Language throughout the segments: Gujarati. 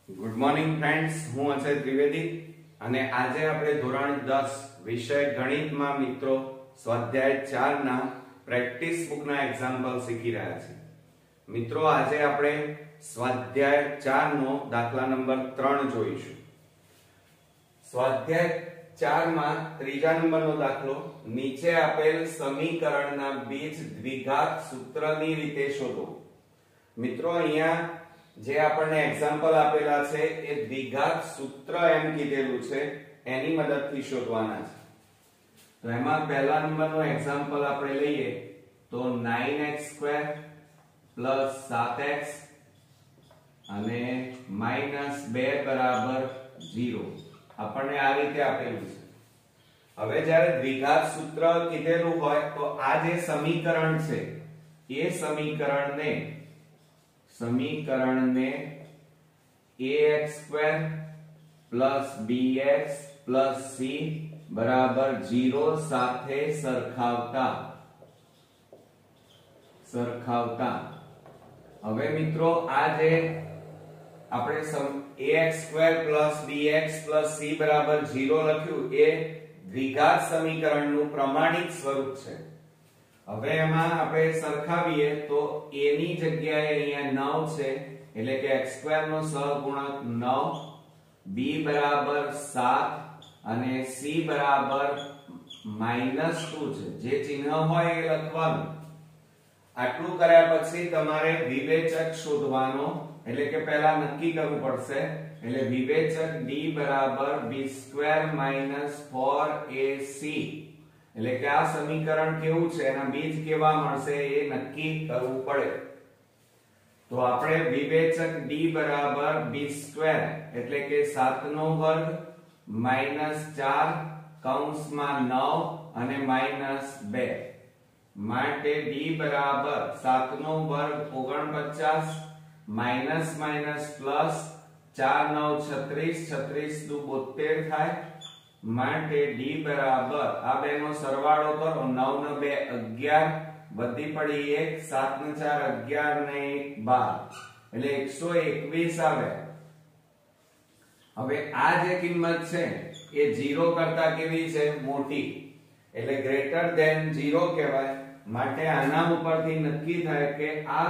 ગુડ મોર્નિંગ ફ્રેન્ડ્સ, હું અજય ત્રિવેદી અને આજે આપણે ધોરણ 10 વિષય ગણિતમાં મિત્રો સ્વાધ્યાય 4 ના પ્રેક્ટિસ બુકના એક્ઝામ્પલ શીખી રહ્યા છીએ. મિત્રો આજે આપણે સ્વાધ્યાય 4 નો દાખલા નંબર 3 જોઈશું. સ્વાધ્યાય 4 માં ત્રીજા નંબરનો દાખલો, નીચે આપેલ સમીકરણના બીજ દ્વિઘાત સૂત્રની રીતે શોધો. મિત્રો અહીંયા જે આપણને એક્ઝામ્પલ આપેલા છે એ દ્વિઘાત સૂત્ર એમ કીધેલું છે, એની મદદથી શોધવાના છે. તો એમાં પહેલા નંબરનો એક્ઝામ્પલ આપણે લઈએ તો 9x² + 7x અને -2 = 0 આપણને આ રીતે આપેલું છે. હવે જ્યારે દ્વિઘાત સૂત્ર કીધેલું હોય તો આ જે સમીકરણ છે એ સમીકરણને ax² + bx + c = 0 સાથે સરખાવતા હવે મિત્રો આ જે આપણે ax² + bx + c = 0 લખ્યું એ દ્વિઘાત સમીકરણનું પ્રમાણિત સ્વરૂપ છે. હવે એમાં આપણે સરખાવીએ તો a ની જગ્યાએ અહીંયા 9 છે, એટલે કે x² નો સહગુણક 9, b = 7 અને c = -2 છે. જે ચિહ્ન હોય એ લખવાનું. આટલું કર્યા પછી તમારે વિવેચક શોધવાનો, એટલે કે પહેલા નક્કી કરવું પડશે. એટલે વિવેચક d = b² - 4ac, એટલે કે આ સમીકરણ કેવું છે, એના બીજ કેવા મળશે એ નક્કી કરવું પડે. તો આપણે વિવેચક d = b² એટલે કે 7² - 4 કૌંસમાં 9 અને -2 માટે d = 7² 49 પ્લસ 4 9 36 36 દુ 72 થાય માટે d બરાબર આ બેનો સરવાળો કરો, 9 ને 2 11 વધી પડી 1 7 ને 4 11 ને 1 12 એટલે 121 આવે. હવે આ જે કિંમત છે એ 0 કરતા કેવી છે, મોટી, એટલે ગ્રેટર ધેન 0 કહેવાય. માટે આના ઉપરથી નક્કી થાય કે આ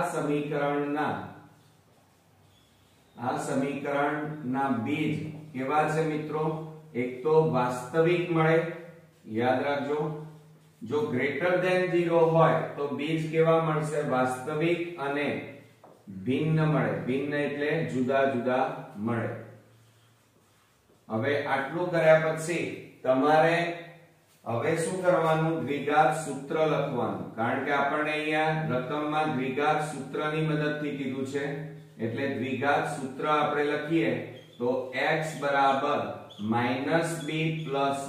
સમીકરણના બીજ કેવા છે મિત્રો. એક તો વાસ્તવિક મળે, યાદ રાખજો. જો ગ્રેટર ધેન 0 હોય તો બીજ કેવા મળશે, વાસ્તવિક અને ભિન્ન મળે. ભિન્ન એટલે જુદા જુદા મળે. હવે આટલું કર્યા પછી તમારે હવે શું કરવાનું, દ્વિઘાત સૂત્ર લખવાનું. કારણ કે આપણને અહીંયા રકમમાં દ્વિઘાત સૂત્રની મદદથી કીધું છે, એટલે દ્વિઘાત સૂત્ર આપણે લખીએ તો x બરાબર -b ±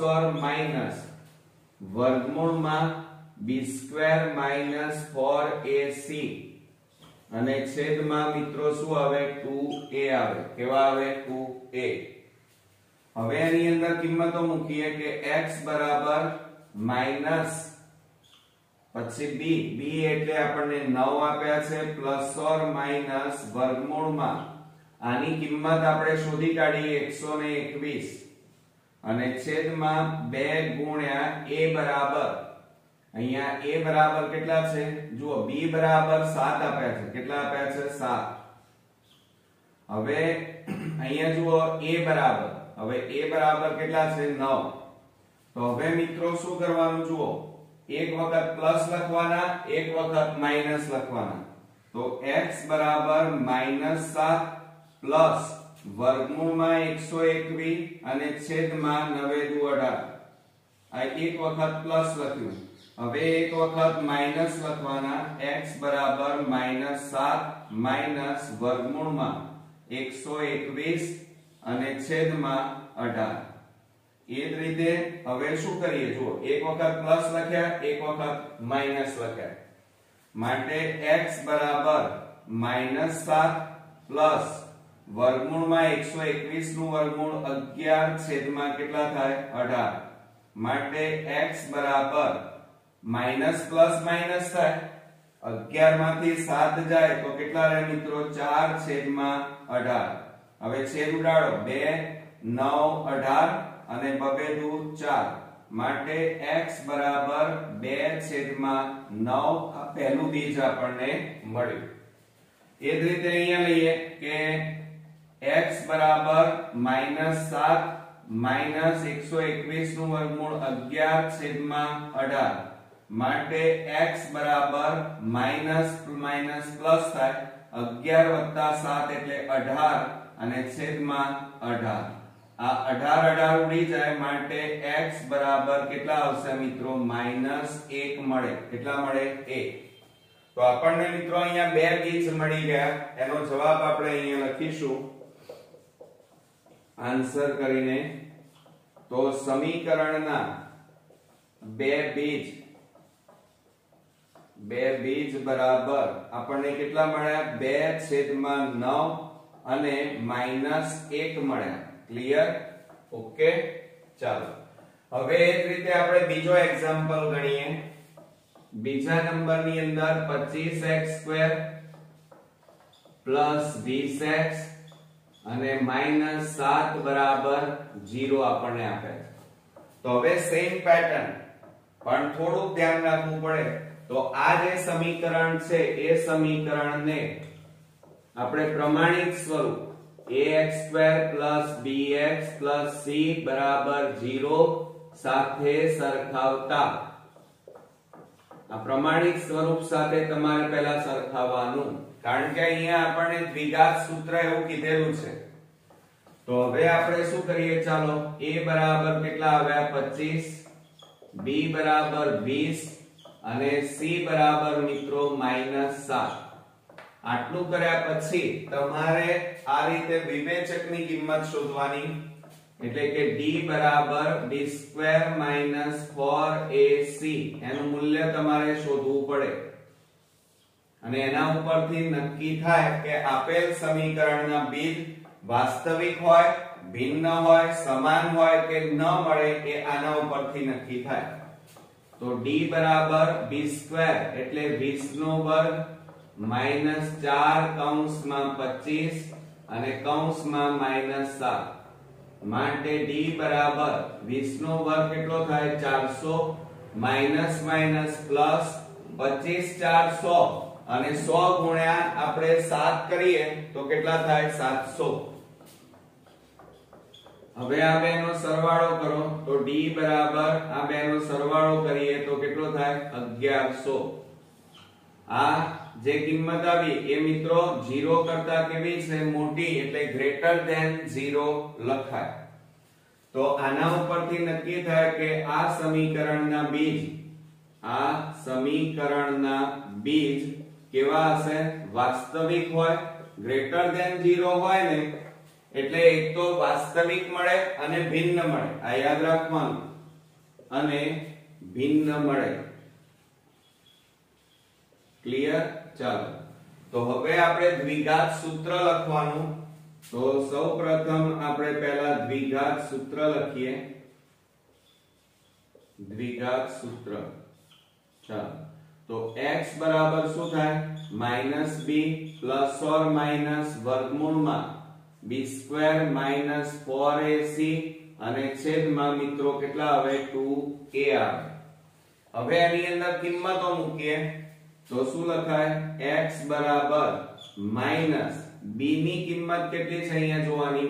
વર્ગમૂળમાં b² - 4ac અને છેદમાં મિત્રો શું આવે, 2a આવે. કેવા આવે, 2a. હવે એની અંદર કિંમતો મૂકીએ કે x બરાબર માઈનસ પછી b એટલે આપણને 9 આપ્યા છે પ્લસ ઓર માઈનસ વર્ગમૂળમાં આની કિંમત આપણે શોધી કાઢીએ 121 અને છેદમાં 2 ગુણ્યા a બરાબર અહીંયા a બરાબર કેટલા છે, જુઓ b બરાબર 7 આપ્યા છે. કેટલા આપ્યા છે, 7. હવે અહીંયા જુઓ a બરાબર, હવે a બરાબર કેટલા છે, 9. તો હવે મિત્રો શું કરવાનું, જુઓ એક વખત પ્લસ લખવાના, એક વખત માઈનસ લખવાના. તો x બરાબર -7 પ્લસ વર્ગમૂળમાં 121 અને છેદમાં 9 દુ 18. આ એક વખત પ્લસ લખ્યું. હવે એક વખત માઈનસ લખવાના, x બરાબર -7 માઈનસ વર્ગમૂળમાં 121 અને છેદમાં 18. એ જ રીતે હવે શું કરીએ, જુઓ એક વખત પ્લસ લખ્યા, એક વખત માઈનસ લખ્યા. માટે x બરાબર -7 પ્લસ વર્ગમૂળમાં 121 નું વર્ગમૂળ 11 છેદમાં કેટલા થાય, 18. માટે x બરાબર માઈનસ પ્લસ માઈનસ થાય, 11 માંથી 7 જાય તો કેટલા રહે મિત્રો, 4/18. હવે છેદ ઉડાડો 2 9 18 અને 2 2 4 માટે x બરાબર 2/9 આ પહેલું બીજ આપણને મળ્યું। એ જ રીતે અહીંયા લઈએ કે x બરાબર -7 -121 નું વર્ગમૂળ 11/18 માટે x બરાબર માઈનસ પ્લસ થાય 11 + 7 એટલે 18 અને છેદમાં 18 આ 18 ઉડી જાય માટે x બરાબર કેટલા આવશે મિત્રો -1 મળે। કેટલા મળે 1। તો આપણને મિત્રો અહીંયા બે બીજ મળી ગયા। એનો જવાબ આપણે અહીંયા લખીશું આન્સર કરીને। તો સમીકરણના બે બીજ બરાબર આપણને કેટલા મળ્યા 2/9 અને -1 મળ્યા। ક્લિયર? ઓકે, ચાલો હવે એ જ રીતે આપણે બીજો એક્ઝામ્પલ ગણીએ। બીજા નંબરની અંદર 25x² + 20x અને -7 બરાબર 0 આપણને આપે છે। તો હવે સેમ પેટર્ન પણ થોડું ધ્યાન રાખવું પડે। તો આ જે સમીકરણ છે એ સમીકરણને આપણે પ્રમાણિત સ્વરૂપ ax² + bx + c બરાબર 0 સાથે સરખાવતા આ પ્રમાણિત સ્વરૂપ સાથે તમારે પહેલા સરખાવવાનું, કારણ કે અહીંયા આપણને દ્વિઘાત સૂત્ર એવું કીધેલું છે। તો હવે આપણે શું કરીએ, ચાલો a બરાબર કેટલા આવ્યા 25, b બરાબર 20 અને c બરાબર મિત્રો -7। આટલું કર્યા પછી તમારે આ રીતે વિવેચકની કિંમત શોધવાની, એટલે કે d બરાબર d² - 4ac એનું મૂલ્ય તમારે શોધવું પડે અને એના ઉપરથી નક્કી થાય કે આપેલ સમીકરણના બીજ વાસ્તવિક હોય, ભિન્ન હોય, સમાન હોય કે ન મળે એ આના ઉપરથી નક્કી થાય। તો d બરાબર b² એટલે 20 નો વર્ગ -4 કૌંસમાં 25 અને કૌંસમાં -7 માટે d બરાબર 20 નો વર્ગ કેટલો થાય 400 માઈનસ પ્લસ 25 400 અને 100 ગુણ્યા આપણે 7 કરીએ તો કેટલા થાય 700। હવે આ બેનો સરવાળો કરો તો d બરાબર આ બેનો સરવાળો કરીએ તો કેટલો થાય 1100। આ જે કિંમત આવી એ મિત્રો 0 કરતા કેવી છે મોટી, એટલે ગ્રેટર ધેન 0 લખાય। તો આના ઉપરથી નક્કી થાય કે આ સમીકરણના બીજ કેવા હશે, વાસ્તવિક હોય, ગ્રેટર ધેન 0 હોય ને એટલે એક તો વાસ્તવિક મળે અને ભિન્ન મળે, આ યાદ રાખવાનું, અને ભિન્ન મળે। ક્લિયર? ચાલો તો હવે આપણે દ્વિઘાત સૂત્ર લખવાનું। તો સૌપ્રથમ આપણે પહેલા દ્વિઘાત સૂત્ર લખીએ। દ્વિઘાત સૂત્ર, ચાલો તો x બરાબર શું થાય -b ± વર્ગમૂળમાં b² - 4ac અને છેદમાં મિત્રો કેટલા આવે 2a આવે। હવે આની અંદર કિંમતો મૂકીએ તો શું લખાય, x બરાબર - b ની કિંમત કેટલી છે અહીંયા જોવાની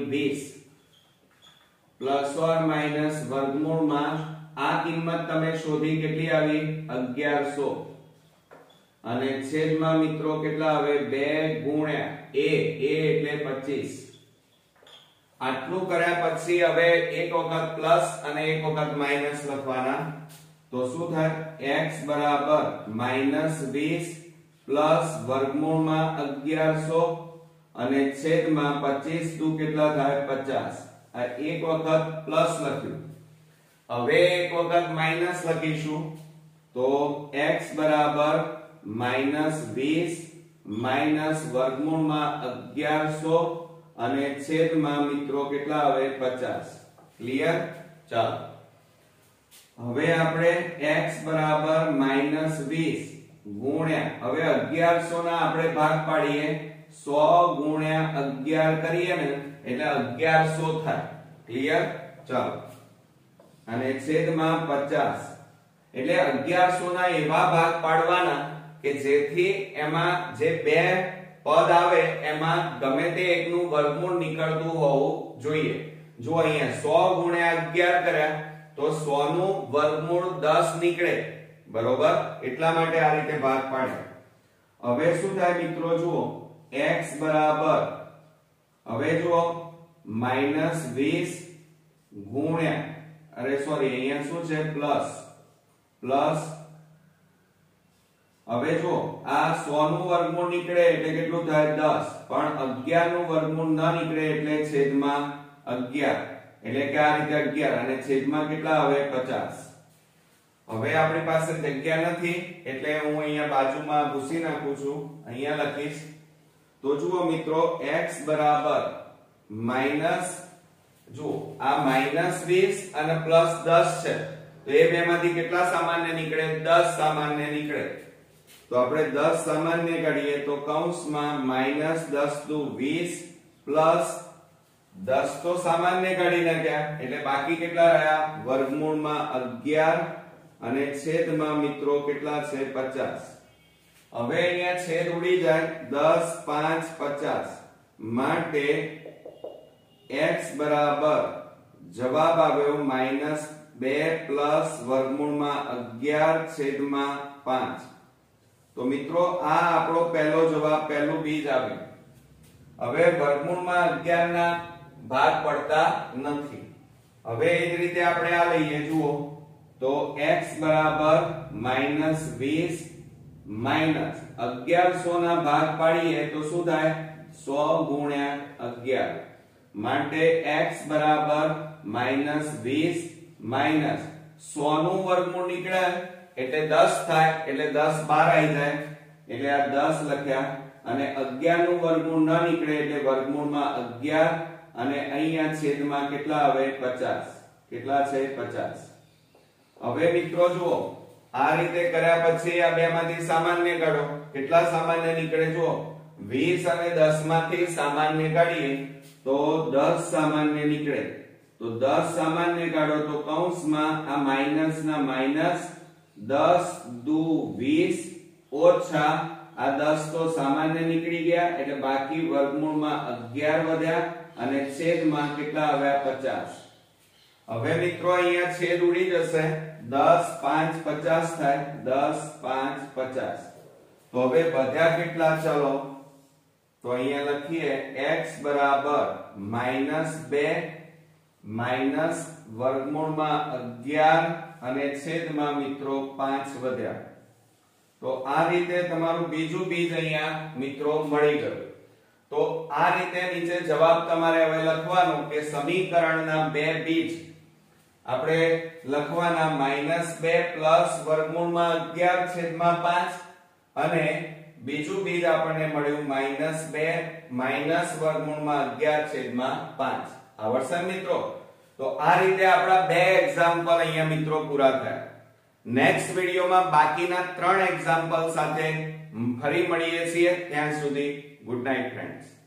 20 ± વર્ગમૂળમાં આ કિંમત તમે શોધી કેટલી આવી 1100 અને છેદમાં મિત્રો કેટલા આવે 2 ગુણ્યા a એટલે 25। આટલું કર્યા પછી હવે એક વખત પ્લસ અને એક વખત માઈનસ લખવાના। તો શું થાય x બરાબર -20 પ્લસ વર્ગમૂળમાં 1100 અને છેદમાં 25 દુ કેટલા થાય 50। આ એક વખત પ્લસ લખ્યું, હવે એક વખત માઈનસ લખીશું તો x બરાબર -20 માઈનસ વર્ગમૂળમાં 1100 અને છેદમાં મિત્રો કેટલા આવે 50। ક્લિયર? ચાલો હવે આપણે x બરાબર -20 ગુણ્યા હવે 1100 ના આપણે ભાગ પાડીએ 100 ગુણ્યા 11 કરીએ ને એટલે 1100 થાય ક્લિયર ચાલો અને છેદમાં 50 એટલે 1100 ના એવા ભાગ પાડવાના કે જેથી એમાં જે બે પદ આવે એમાં ગમે તે એકનું વર્ગમૂળ નીકળતું હોવું જોઈએ જો અહીંયા 100 ગુણ્યા 11 કર્યા તો 100 નું વર્ગમૂળ 10 નીકળે બરોબર એટલા માટે આ રીતે ભાગ પાડે હવે શું થાય મિત્રો જુઓ x બરાબર હવે જુઓ -20 ગુણ્યા અરે સોરી અહીંયા શું છે પ્લસ હવે જો આ 100 નું વર્ગમૂળ નીકળે એટલે કેટલું થાય 10 પણ 11 નું વર્ગમૂળ ન નીકળે એટલે છેદમાં 11 એટલે કે આ રીતે 11 અને છેદમાં કેટલા આવે 50 હવે આપણી પાસે જગ્યા નથી એટલે હું અહીંયા બાજુમાં ભૂસી નાખું છું અહીંયા લખીશ તો જુઓ મિત્રો x બરાબર માઈનસ જો આ -20 અને +10 છે તો એ બેમાંથી કેટલા સામાન્ય નીકળે 10 સામાન્ય નીકળે તો આપણે 10 સામાન્ય કાઢીએ તો કૌંસમાં -10 * 20 10 તો સામાન્ય કાઢી નાખ્યા એટલે બાકી કેટલા રહ્યા વર્ગમૂળમાં 11 અને છેદમાં મિત્રો કેટલા છે 50 હવે અહીંયા છેદ ઉડી જાય 10 5 50 માટે x બરાબર જવાબ આવ્યો -2 વર્ગમૂળમાં 11 છેદમાં 5 તો મિત્રો આ આપણો પહેલો જવાબ પહેલું બીજ આવ્યું હવે વર્ગમૂળમાં 11 ના ભાગ પડતા નથી હવે એ જ રીતે આપણે આ લઈએ જુઓ તો x બરાબર -20 1100 ના ભાગ પાડીએ તો શું થાય 100 ગુણ્યા 11 માટે x બરાબર -20 100 નું વર્ગમૂળ નીકળે એટલે 10 થાય એટલે 10 બહાર આવી જાય એટલે આ 10 લખ્યા અને 11 નું વર્ગમૂળ ન નીકળે એટલે વર્ગમૂળમાં 11 અને અહીંયા છેદમાં કેટલા આવે 50 કેટલા છે 50 હવે મિત્રો જુઓ આ રીતે કર્યા પછી આ બેમાંથી સામાન્ય કાઢો કેટલા સામાન્ય નીકળે જુઓ 20 અને 10 માંથી સામાન્ય કાઢીએ તો 10 સામાન્ય નીકળે તો 10 સામાન્ય કાઢો તો કૌંસમાં આ માઈનસ ના માઈનસ 10 દુ 20 ઓછા આ 10 તો સામાન્ય નીકળી ગયા એટલે બાકી વર્ગમૂળમાં 11 વધ્યા અને છેદમાં કેટલા આવ્યા 50 હવે મિત્રો અહીંયા છેદ ઉડી જશે 10 5 50 થાય 10 5 50 તો હવે વધ્યા કેટલા ચલો તો અહીંયા લખીએ x બરાબર -2 માઈનસ વર્ગમૂળમાં 11 અને છેદમાં મિત્રો 5 વધ્યા તો આ રીતે તમારું બીજું બીજ અહીંયા મિત્રો મળી ગયું તો આ રીતે નીચે જવાબ તમારે હવે લખવાનો કે સમીકરણના બે બીજ આપણે લખવાના -2 વર્ગમૂળમાં 11 છેદમાં 5 અને બીજું બીજ આપણને મળ્યું -2 વર્ગમૂળમાં 11 છેદમાં 5 આવડશે મિત્રો તો આ રીતે આપણા બે એક્ઝામ્પલ અહીંયા મિત્રો પૂરા થયા નેક્સ્ટ વિડિયોમાં બાકીના 3 એક્ઝામ્પલ સાથે ફરી મળીએ છીએ ત્યાં સુધી ગુડ નાઈટ ફ્રેન્ડ્સ